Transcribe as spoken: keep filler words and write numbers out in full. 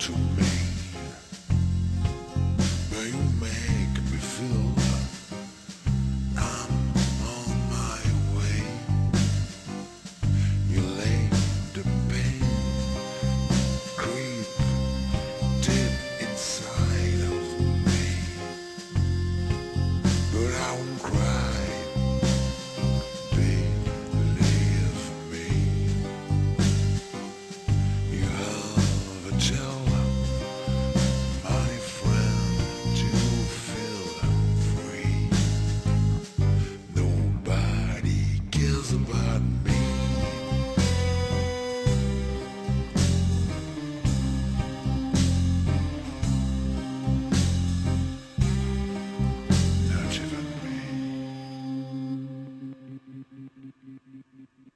to me. But you make me feel I'm on my way. You lay the pain creep deep inside of me. But I won't cry, believe me. You have a tell my friend to feel free. Nobody cares about me. Not even me.